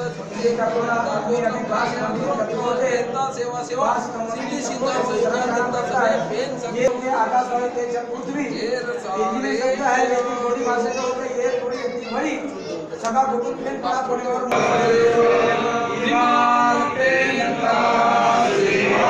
एक अपना अपनी अभिभाष सेवा सेवा सिद्धि सिद्धांत संस्कार जनता सभा बेन संग ये आकाशवाणी तेज पृथ्वी इंजीनियर शब्द है लेकिन थोड़ी भाषा का होता है ये थोड़ी इतनी बड़ी सदा गुरु पेन पड़ा थोड़ी और विमान पेन का सेवा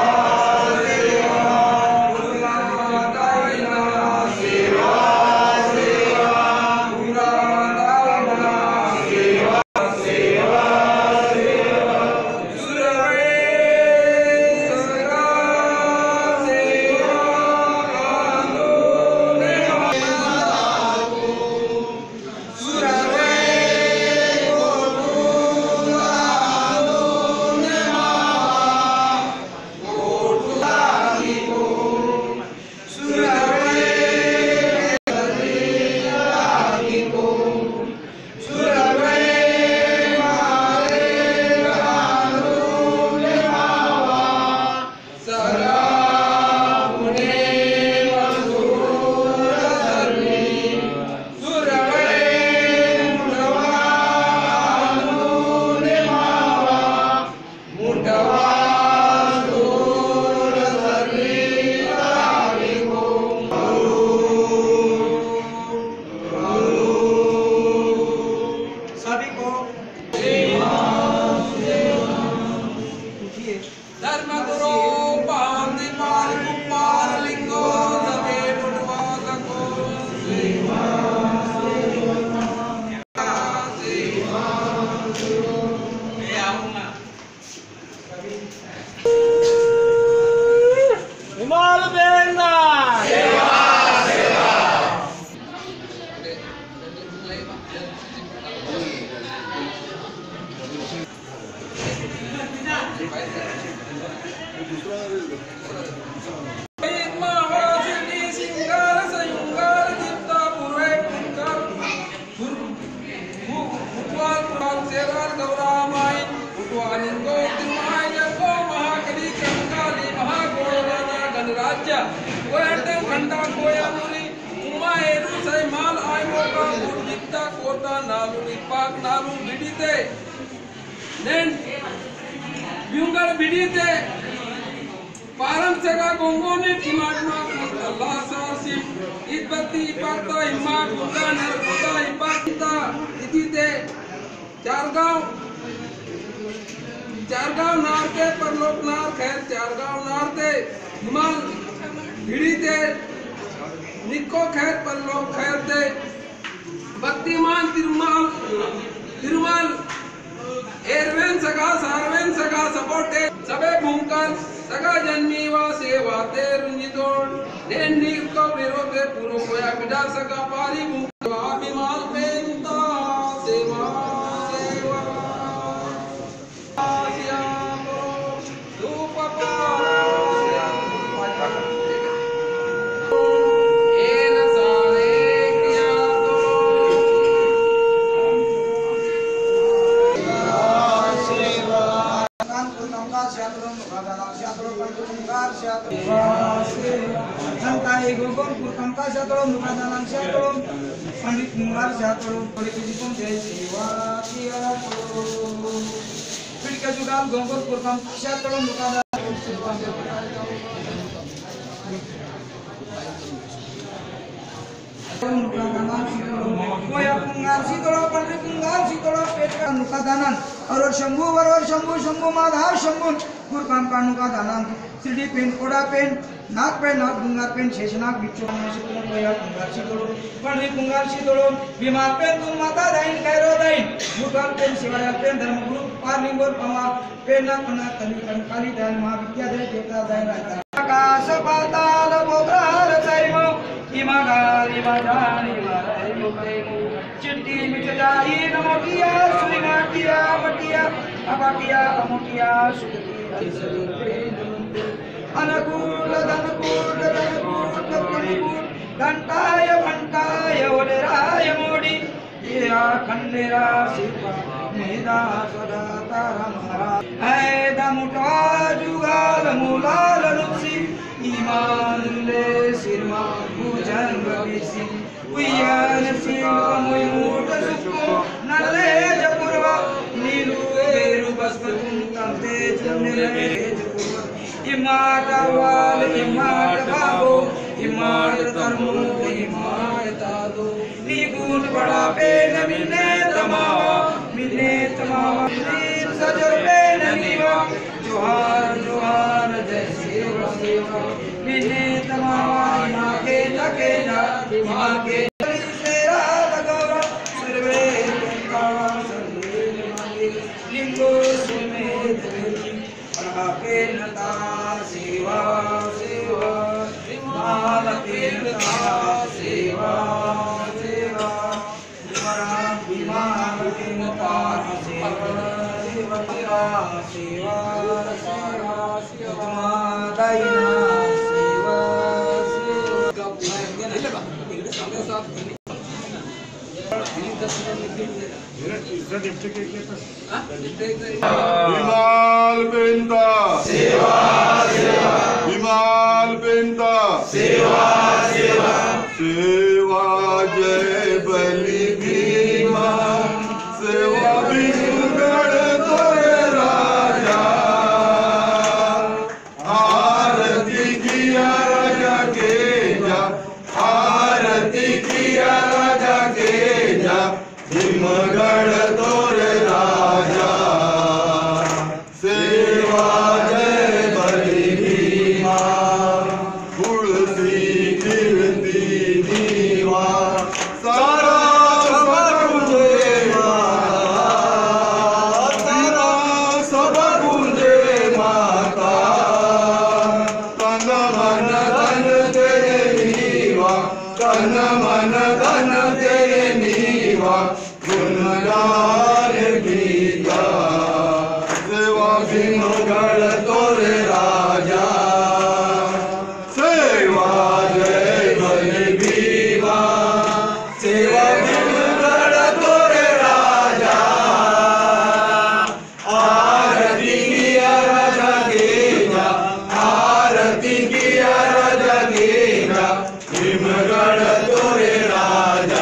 चारगांव नारते परलोक नार खैर चारगांव नारते हिमाल भिड़ीते निको खैर परलोक खैर ते भक्तिमान तिरुमाल एरवेन सगा सारवेन सगा सपोटे सबे भूमकाल सगा जन्मी वा सेवा ते रुंजितोड़ नेन नीर को विरोधे पुरो कोया बिड़ा सगा पारी भूमका अभिमाल पेंता सेवा पंडित मुंगार शातों परिचितों जय शिवा पिड़का जुगाल गोंगोर पुरकम शातों मुकादा कोया पुंगार सीतोड़ा पंडित पुंगार सीतोड़ा पेट का नुकादानन और शंभु वरवर शंभु शंभु माधव शंभु पुरकम का नुकादानन सिद्धि पेन कोड़ा पेन नाक पे नाक पुंगार पेन शेषनाग बिच्छू में कोया पुंगार सीतोड़ो पंडित पुंगार सीतोड़ो बीमार पेन तुम माता दाइन कैरो दाइन भूटान पेन शिवाय पेन धर्मगुरु पार्लिंगोर पमा पेन नाकना तनी काली दान महाविद्या दे देवता दाइन राजा आकाश पाताल बोगार ताइमो इमागारी बाजानी मारे मुक्ते चिट्ठी मिट जाई नमोटिया सुनिनाटिया मटिया अबाटिया अमुटिया सुखती अनुकूल धनकूल घंटाय घंटाय ओलेराय मोड़ी ये खंडेरा सिपा मेदा सदा तारा महारा है दमुटा जुगाल मुलाल रुचि ईमान ले सिरमा भुजन बबिसी उयन सिंह मुयमुट सुको नले जपुरवा नीलुए इमाट वाल इमाट बाबो इमाट तरमो इमाट तादो निगुण बड़ा पे नमिने तमावा मिने तमावा नीर सजर पे नमीवा जोहार जोहार जय सेवा सेवा मिने तमावा माँ के लगे ना माँ के सेरा लगोरा सर्वे कावा सर्वे मांगे लिंगो सुमेध के नता सेवा सेवा माल के नता सेवा सेवा विमान के नता सेवा सेवा सेवा सेवा दाइना सेवा विमाल पेंटा सेवा सेवा विमाल पेंटा सेवा सेवा सेवा जय बलि भीमा सेवा बिगड़ तोरे राजा आरती किया राजा के जा आरती किया राजा के जा भीमगढ़ तोरे राजा सेवा जय बलि भीमा उड़ती गिरती दीवा सारा सब गुंजे माता सारा सब गुंजे माता तन मन धन तेरे नीवा तन मन धन तेरे नीवा गुणगान गीता सेवा भीमगढ़ तोरे राजा सेवा जय बलि भीमा सेवा भीमगढ़ तोरे राजा आरती किया राजा के जा आरती किया राजा के जा भीमगढ़ तोरे राजा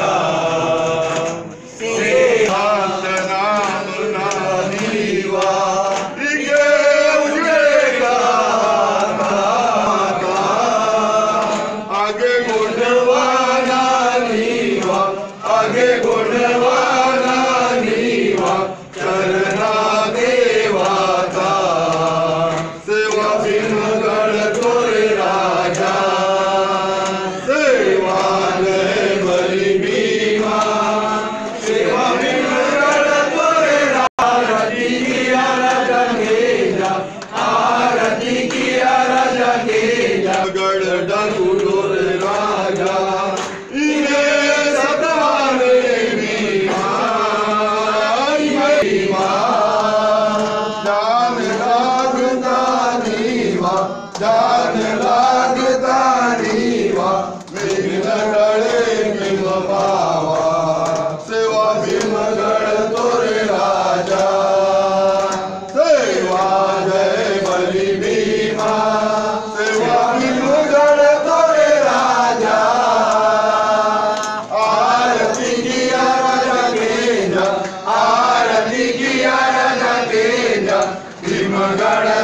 आगे गुणवाना नीवा चरना देवाता सेवा भीमगढ़ तोरे राजा सेवा जय बलि भीमा सेवा भीमगढ़ तोरे आरती किया राजा के जा आरती किया राजा के जा गढ़ डाकू तोरे राजा जान लागता नीवा भीमगढ़ भीम पावा सेवा भीमगढ़ तोरे राजा सेवा जय बलि भीमा सेवा भीमगढ़ तोरे राजा आरती किया राजा के जा आरती किया राजा के जा भीमगढ़